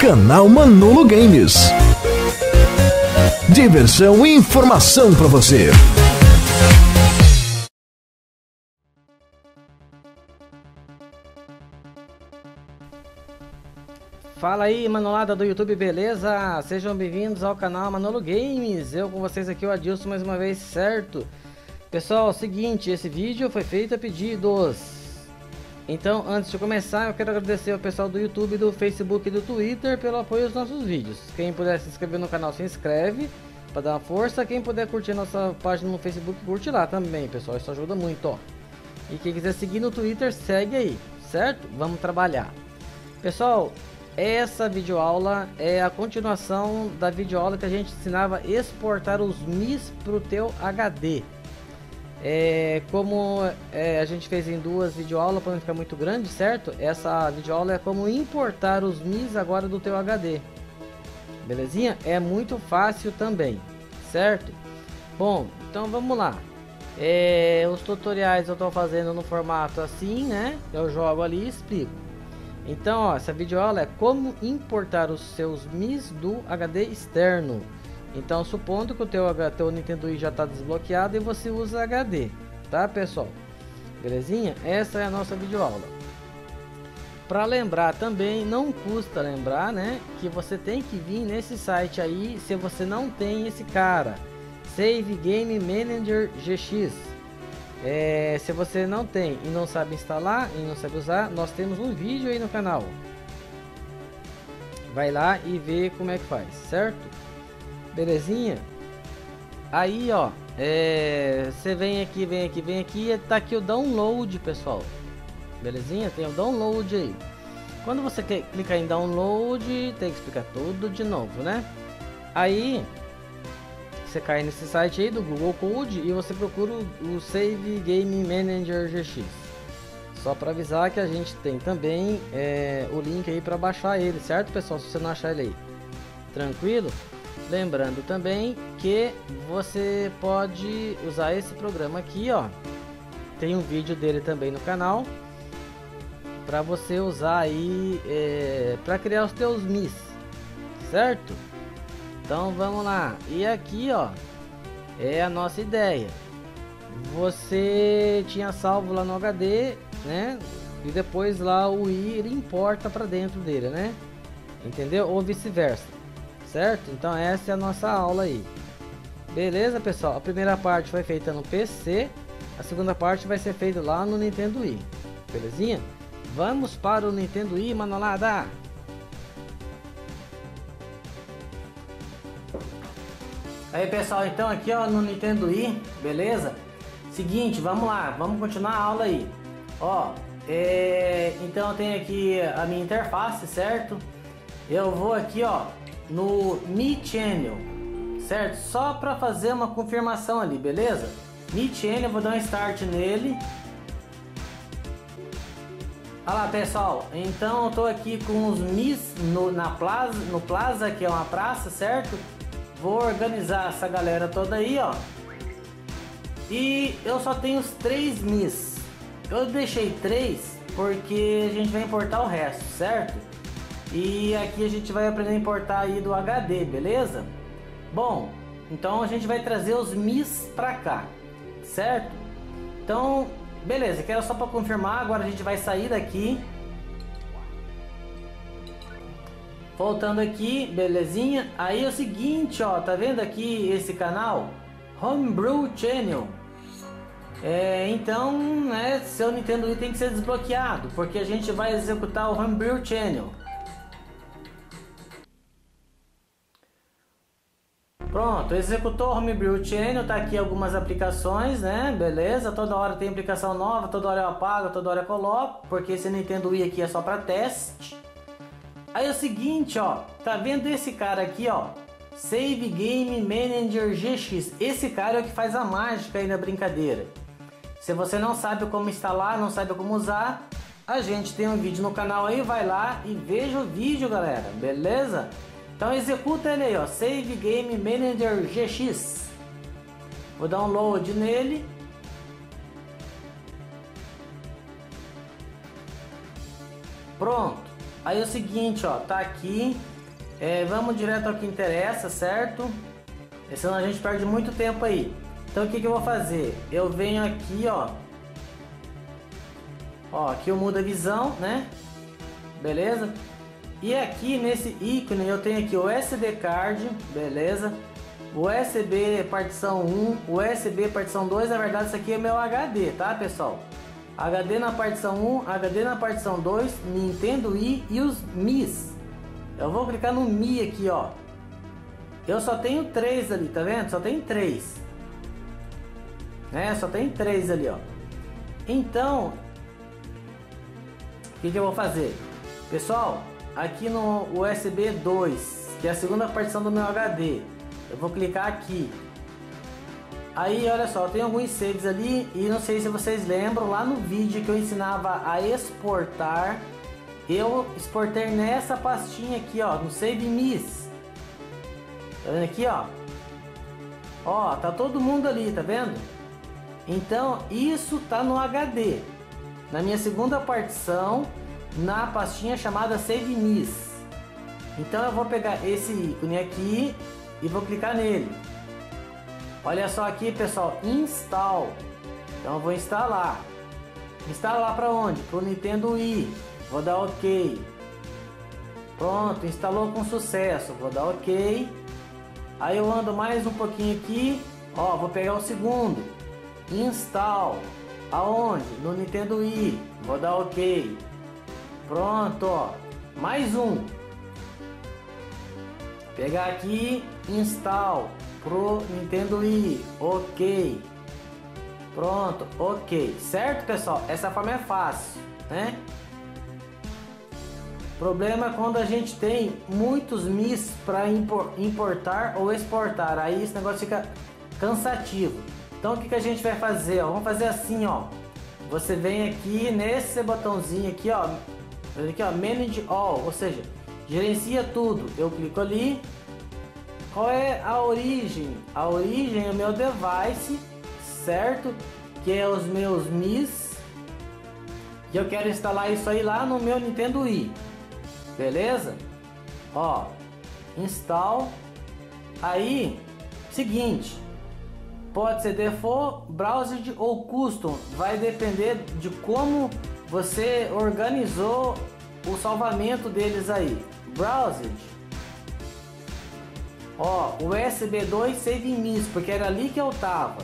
Canal Manolo Games. Diversão e informação para você. Fala aí, manolada do YouTube, beleza? Sejam bem-vindos ao canal Manolo Games. Eu com vocês aqui, o Adilson, mais uma vez, certo? Pessoal, seguinte, esse vídeo foi feito a pedidos. Então, antes de começar, eu quero agradecer ao pessoal do YouTube, do Facebook e do Twitter pelo apoio aos nossos vídeos. Quem puder se inscrever no canal, se inscreve para dar uma força. Quem puder curtir nossa página no Facebook, curte lá também, pessoal. Isso ajuda muito, ó. E quem quiser seguir no Twitter, segue aí, certo? Vamos trabalhar. Pessoal, essa videoaula é a continuação da videoaula que a gente ensinava a exportar os MIs para o teu HD. Como a gente fez em duas videoaulas para não ficar muito grande, certo? Essa videoaula é como importar os MIs agora do teu HD. Belezinha? É muito fácil também, certo? Bom, então vamos lá. Os tutoriais eu estou fazendo no formato assim, né? Eu jogo ali e explico. Então, ó, essa videoaula é como importar os seus MIs do HD externo. Então, supondo que o teu Nintendo Wii já está desbloqueado e você usa HD, tá, pessoal? Belezinha? Essa é a nossa videoaula. Para lembrar também, não custa lembrar, né, que você tem que vir nesse site aí, se você não tem esse cara, Save Game Manager GX. Se você não tem e não sabe instalar e não sabe usar, nós temos um vídeo aí no canal. Vai lá e vê como é que faz, certo? Belezinha? Aí, ó, você vem aqui, tá aqui o download, pessoal. Belezinha? Tem o download aí. Quando você clicar em download, tem que explicar tudo de novo, né? Aí você cai nesse site aí do Google Code e você procura o Save Game Manager GX. Só para avisar que a gente tem também o link aí para baixar ele, certo, pessoal? Se você não achar ele aí, tranquilo? Lembrando também que você pode usar esse programa aqui, ó. Tem um vídeo dele também no canal para você usar aí para criar os teus MIs, certo? Então vamos lá. E aqui, ó, é a nossa ideia. Você tinha salvo lá no HD, né? E depois lá o Wii ele importa para dentro dele, né? Entendeu? Ou vice-versa. Certo? Então essa é a nossa aula aí. Beleza, pessoal? A primeira parte foi feita no PC, a segunda parte vai ser feita lá no Nintendo Wii. Belezinha? Vamos para o Nintendo Wii, manolada! Aí, pessoal, então aqui, ó, no Nintendo Wii, beleza? Seguinte, vamos lá, vamos continuar a aula aí. Ó, então eu tenho aqui a minha interface, certo? Eu vou aqui, ó, no Mi Channel, certo? Só para fazer uma confirmação ali, beleza? Mi Channel, eu vou dar um start nele. Olha lá, pessoal, então eu tô aqui com os Mis no Plaza, que é uma praça, certo? Vou organizar essa galera toda aí, ó. E eu só tenho os 3 Mis. Eu deixei 3 porque a gente vai importar o resto, certo? E aqui a gente vai aprender a importar aí do HD, beleza? Bom, então a gente vai trazer os MIs pra cá, certo? Então, beleza, que era só para confirmar. Agora a gente vai sair daqui. Voltando aqui, belezinha. Aí é o seguinte, ó, tá vendo aqui esse canal? Homebrew Channel. Então, né, seu Nintendo Wii tem que ser desbloqueado, porque a gente vai executar o Homebrew Channel. Pronto, executou o Homebrew Channel, tá aqui algumas aplicações, né? Beleza, toda hora tem aplicação nova, toda hora eu apago, toda hora eu coloco, porque esse Nintendo Wii aqui é só para teste. Aí é o seguinte, ó, tá vendo esse cara aqui, ó? Save Game Manager GX. Esse cara é o que faz a mágica aí na brincadeira. Se você não sabe como instalar, não sabe como usar, a gente tem um vídeo no canal aí, vai lá e veja o vídeo, galera, beleza? Então executa ele aí, ó, Save Game Manager GX. Vou dar um load nele. Pronto. Aí é o seguinte, ó, tá aqui. Vamos direto ao que interessa, certo? Senão a gente perde muito tempo aí. Então o que eu vou fazer? Eu venho aqui, ó. Ó, aqui eu mudo a visão, né? Beleza? E aqui nesse ícone eu tenho aqui o SD card, beleza? USB partição 1, USB partição 2, na verdade isso aqui é meu HD, tá, pessoal? HD na partição 1, HD na partição 2, Nintendo Wii e os Mis. Eu vou clicar no Mi aqui, ó. Eu só tenho 3 ali, tá vendo? Só tem 3. Só tem 3 ali, ó. Então, o que eu vou fazer? Pessoal, aqui no USB 2, que é a segunda partição do meu HD, eu vou clicar aqui. Aí, olha só, tem alguns saves ali e não sei se vocês lembram, lá no vídeo que eu ensinava a exportar, eu exportei nessa pastinha aqui, ó, no Save Mis. Tá vendo aqui, ó? Ó, tá todo mundo ali, tá vendo? Então, isso tá no HD, na minha segunda partição, na pastinha chamada Save Mis. Então eu vou pegar esse ícone aqui e vou clicar nele. Olha só aqui, pessoal, install. Então eu vou instalar. Instalar para onde? Para o Nintendo Wii. Vou dar OK. Pronto, instalou com sucesso. Vou dar OK. Aí eu ando mais um pouquinho aqui. Ó, vou pegar o segundo. Install. Aonde? No Nintendo Wii. Vou dar OK. Pronto, ó. Mais um. Pegar aqui, install pro Nintendo Wii. OK. Pronto, OK. Certo, pessoal? Essa forma é fácil, né? Problema é quando a gente tem muitos Mis para importar ou exportar. Aí esse negócio fica cansativo. Então o que a gente vai fazer? Ó? Vamos fazer assim, ó. Você vem aqui nesse botãozinho aqui, ó. Aqui, ó, Manage All, ou seja, gerencia tudo. Eu clico ali. Qual é a origem? A origem é o meu device, certo? Que é os meus Mis. E eu quero instalar isso aí lá no meu Nintendo Wii. Beleza? Ó, install. Aí, seguinte, pode ser default, browser ou custom. Vai depender de como você organizou o salvamento deles aí. Browser. Ó, USB 2 Save Mis, porque era ali que eu tava.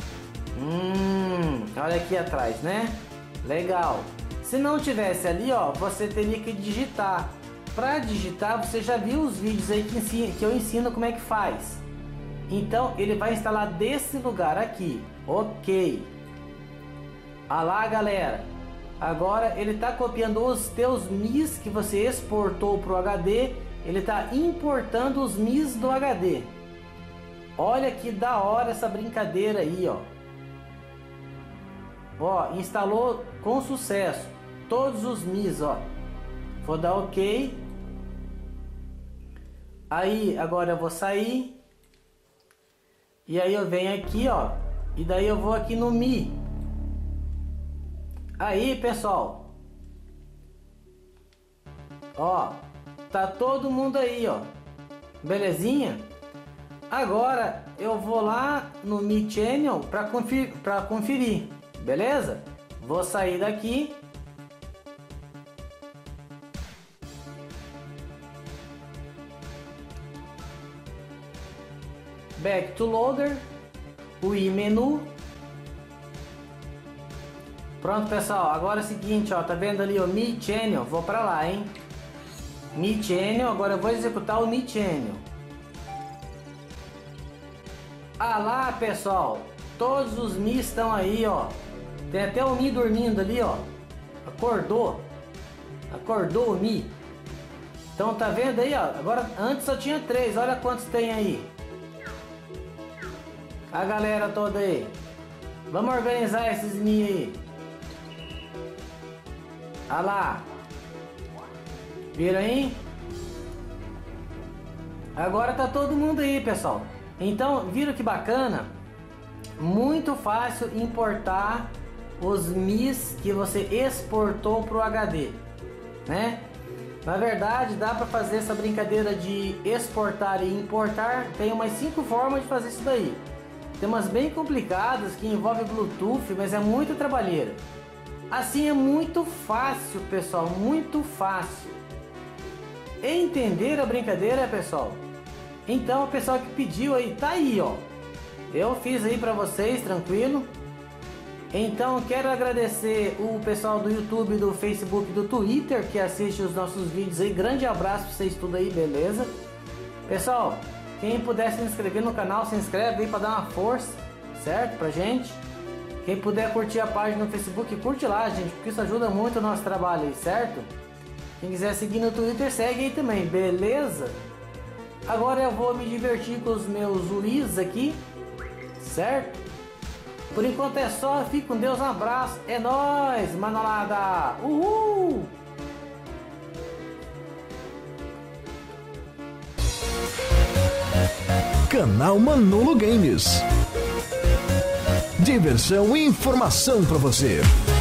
Olha aqui atrás, né? Legal. Se não tivesse ali, ó, você teria que digitar. Para digitar, você já viu os vídeos aí que eu ensino como é que faz. Então ele vai instalar desse lugar aqui. OK. Ah lá, galera. Agora ele está copiando os teus Mis que você exportou para o HD. Ele está importando os Mis do HD. Olha que da hora essa brincadeira aí, ó. Ó, instalou com sucesso todos os Mis, ó. Vou dar OK. Aí agora eu vou sair. E aí eu venho aqui, ó. E daí eu vou aqui no Mi. Aí, pessoal. Ó, tá todo mundo aí, ó. Belezinha? Agora eu vou lá no Mi Channel para conferir. Beleza? Vou sair daqui. Back to loader. Wii menu. Pronto, pessoal. Agora é o seguinte, ó. Tá vendo ali o Mi Channel? Vou para lá, hein? Mi Channel. Agora eu vou executar o Mi Channel. Ah lá, pessoal. Todos os Mi estão aí, ó. Tem até o Mi dormindo ali, ó. Acordou. Acordou o Mi. Então tá vendo aí, ó. Agora antes só tinha 3. Olha quantos tem aí. A galera toda aí. Vamos organizar esses Mi aí. Olha lá. Viram aí? Agora tá todo mundo aí, pessoal. Então, viram que bacana? Muito fácil importar os Mis que você exportou para o HD, né? Na verdade, dá para fazer essa brincadeira de exportar e importar. Tem umas 5 formas de fazer isso daí. Tem umas bem complicadas que envolvem Bluetooth, mas é muito trabalheira. Assim é muito fácil, pessoal, muito fácil. Entender a brincadeira, pessoal? Então, o pessoal que pediu aí, tá aí, ó. Eu fiz aí para vocês, tranquilo. Então, quero agradecer o pessoal do YouTube, do Facebook, do Twitter que assiste os nossos vídeos aí. Grande abraço pra vocês tudo aí, beleza? Pessoal, quem puder se inscrever no canal, se inscreve aí para dar uma força, certo? Pra gente. Quem puder curtir a página no Facebook, curte lá, gente, porque isso ajuda muito o nosso trabalho aí, certo? Quem quiser seguir no Twitter, segue aí também, beleza? Agora eu vou me divertir com os meus Uis aqui, certo? Por enquanto é só, fique com Deus, um abraço, é nóis, manolada, uhul! Canal Manolo Games. Diversão e informação pra você.